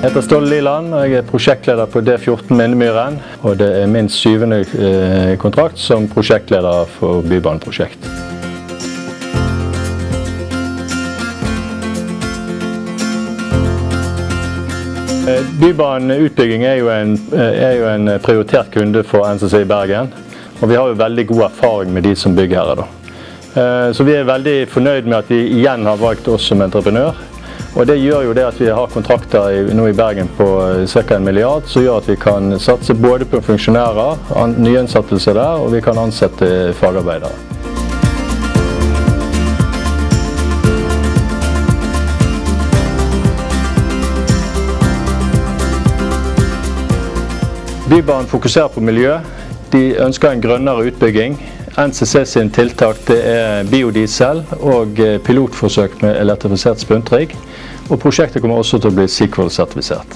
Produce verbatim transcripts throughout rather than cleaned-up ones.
Jeg heter Ståle Liland, og jeg er prosjektleder på D fjorten Myren, og det er min syvende kontrakt som prosjektleder for Bybanen-prosjekt. Bybanen-utbygging er jo, en, er jo en prioritert kunde for N C C i Bergen, og vi har jo veldig god erfaring med de som bygger her. Da. Så vi er veldig fornøyd med at de igjen har valgt oss som entreprenør. Og det gjør jo det at vi har kontrakter i, nå i Bergen på ca. en milliard, som gjør at vi kan satse både på funksjonærer, nyansettelser der, og vi kan ansette fagarbeidere. Bybanen fokuserer på miljø. De ønsker en grønnere utbygging. N C C sin tiltak det er biodiesel og pilotforsøk med elektrifisert spuntrigg. Og prosjektet kommer også til å bli Sequel-sertifisert.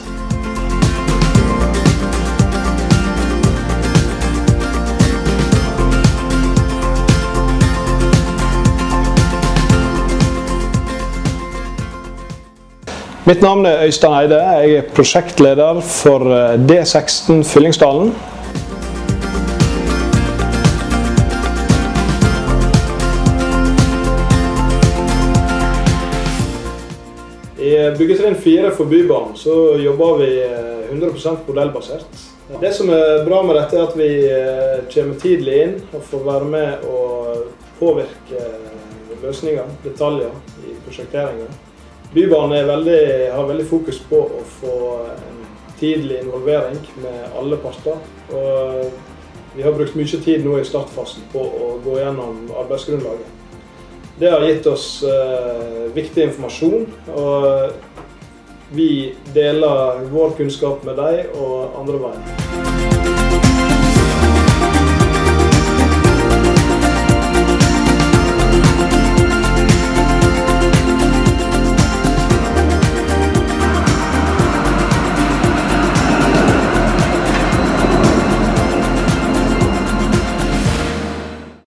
Mitt navn er Øystein Eide. Jeg er prosjektleder for D seksten Fyllingsdalen. I byggetrinn fire for Bybanen så jobber vi hundre prosent modellbasert. Det som er bra med dette er at vi kommer tidlig inn og får være med og påvirke løsninger, detaljer i prosjekteringen. Bybanen er veldig, har veldig fokus på å få en tidlig involvering med alle parter. Og vi har brukt mye tid nå i startfasen på å gå gjennom arbeidsgrunnlaget. Det har gitt oss eh, viktig informasjon, og vi deler vår kunnskap med deg og andre veier.